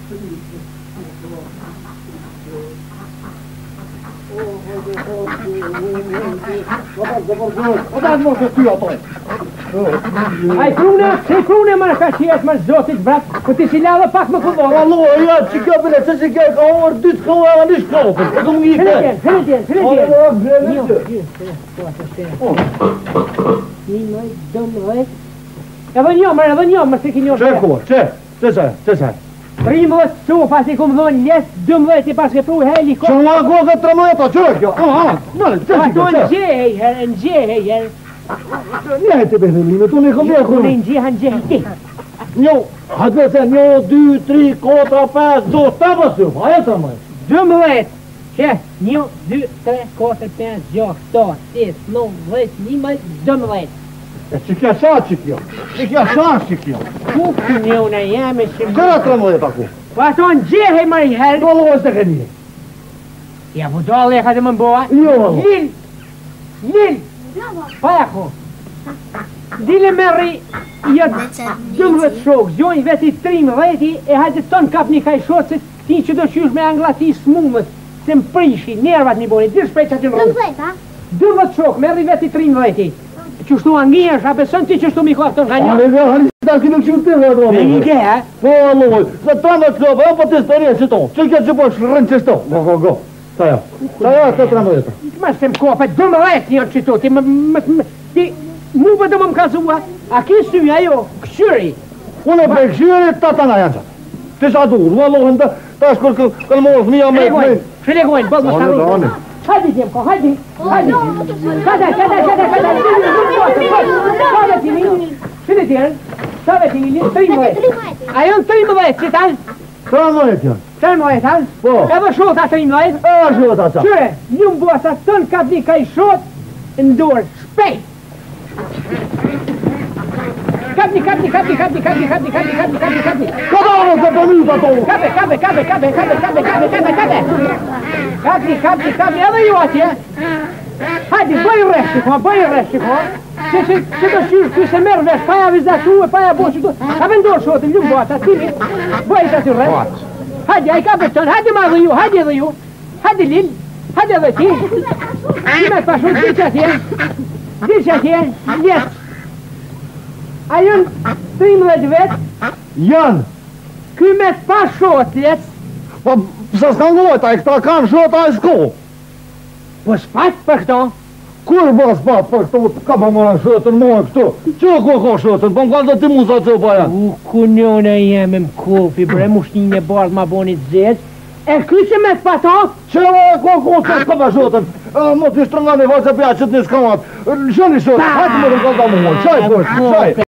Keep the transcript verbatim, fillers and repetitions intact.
Wat was het u altijd? Hij groene, ze groene maar vergeet maar zo dit brak. Het is in alle pak me gewoon. Hallo, ja, ik heb het eens gekeken, hoor, dit gewoon aan de schopen. Ik kom hier. Filipien, Filipien, Filipien. Niet nooit, dom nooit. Ja, wat jammer, wat jammer, zeg je niet. Zeg hoor, zeg, zeg, zeg, zeg. Primo sofa, se come non les, dom nooit, pas que pro helico. Zo'n lang was het tramoeta, zeg je. Ah, nou, zeg Maar je. toen een J, een J, Nee, te beginnen, toen ik hem weer Toen gewoon. een J, een J. Jo, het was een jo, drie, drie, kwart, vijf, zo, dat was zo. Hij had hem. Dom nooit. Zeg, nieuw, deux, tres, quatre, cinq, zes, zes, nove, dez, niemand, dom nooit. Ik heb saatje, ik heb saatje. Hoe nieuw naar jij met je. Zeg tramoeta, kom. Wat een J, maar je her. Wat was er niet? Ja, moet al leggen de mijn boa. Jo. Lil, Lil, Paco. Dile Mary, je dom het zo, zo'n weet je, trim, weet je, hij had de tonkap niet gij schot, tien je dus juist met Anglatie smoemen, zijn prinsje, neer wat niet bonen, dit spreekt het in rond. Dom het zo, Mary weet je, trim, weet je. Tu sto anguias, a pessoa não te estou me cortando ganhar. Olha, olha, está aqui no chute, velho. Ninguém é. Falou, você tá na sua, eu vou te esperar, você tá. Você quer depois rente estão. Go, go, go. Tá aí. Tá aí, tá tramoeta. Mas tem copa, dom é, senhor Chito, tem não vai dar uma casua. Aqui sim, aí eu, xuri. Una precisione tá na yanza. Te sa dur, wallo handa, tá as coisas que ele move minha mãe. Filho, filho, vamos Olha, Hadi tempo, hadi, hadi. Cada, cada, cada, cada. Cada time, filho dele, cada time, trim é. Aí um trim é, você tá? tramoeta. Trim é, tá? Eu vou chutar trim é. Ah, ajuda, tá. Xuri, não vou essa tão cadê cai shot, endor, spei. Cabe, cabe, cabe, cabe, cabe, cabe, cabe, cabe, cabe, cabe. Cadê você pra mim, patrão? Cabe, cabe, cabe, cabe, cabe, cabe, cabe, cabe, cabe. Cabe, cabe, cabe, ela e o aqui. Hadi, vai o resto, com, vai o resto, com. Se se se do xur que se merves, pai avisar tu, pai a bocha tu. Tá vendo o show, não bota, time. Vai tá o resto. Hadi, aí cabe, hadi mais Rio, hadi Rio. Hadi Lil, hadi Lati. Que mais passou diz aqui. Diz aqui, yes. Aí um trimlet vet, Jan, que me passou atlets. wat ze gaan nooit, ik sta kan zo uit school. Pois faz, perdão. Curva as papas, tô acaba mal shot, não estou. Čo ko ko shot, bom quando te musa te vai. O cunhão aí é mesmo couve, bremustinha bordo ma boni zed. É que se me passou? Čo ko ko te acaba shot. Mo ti strangane vaza piace te skamat. Želi shot, hajde mo da gledamo. Čaj, čaj.